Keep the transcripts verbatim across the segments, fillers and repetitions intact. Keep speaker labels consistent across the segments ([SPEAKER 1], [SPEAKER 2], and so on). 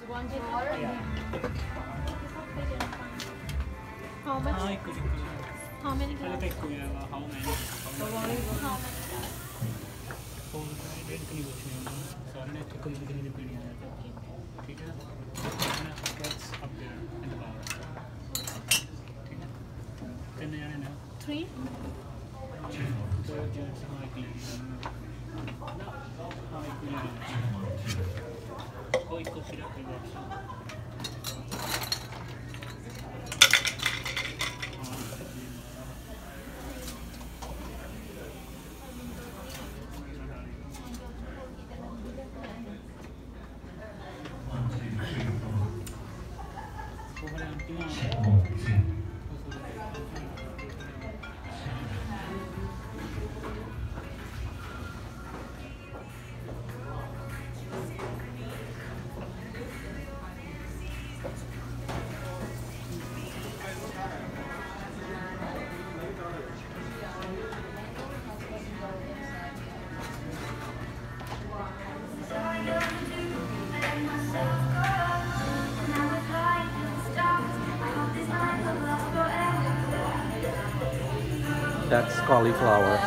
[SPEAKER 1] One water?
[SPEAKER 2] Yeah.
[SPEAKER 1] How much?
[SPEAKER 2] हाँ एक कुछ
[SPEAKER 1] How many
[SPEAKER 2] पहले
[SPEAKER 1] glass?
[SPEAKER 2] तक कोई आएगा how many
[SPEAKER 1] How many glass?
[SPEAKER 2] Phone का डेट नहीं पूछनी होगी सारे ने तो कभी कितनी पीढ़ी है ठीक है ना that's up there in the bar ठीक है कितने जाने ना
[SPEAKER 1] Three?
[SPEAKER 2] दो जेंट्स हाँ एक लेडी हाँ एक लेडी कोई कुछ सिर्फ कोई बात
[SPEAKER 3] That's cauliflower.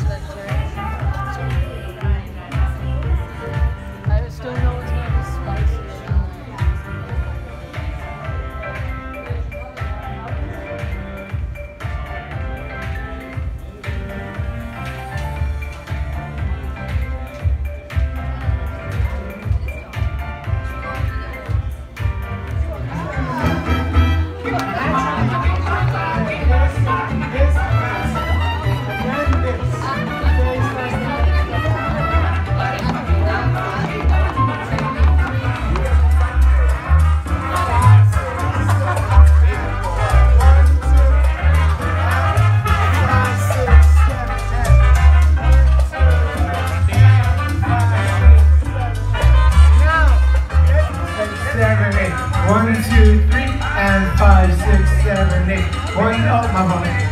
[SPEAKER 1] I still know it's gonna be spicy.
[SPEAKER 4] One, two, three, and five, six, seven, eight. One, oh, my bad.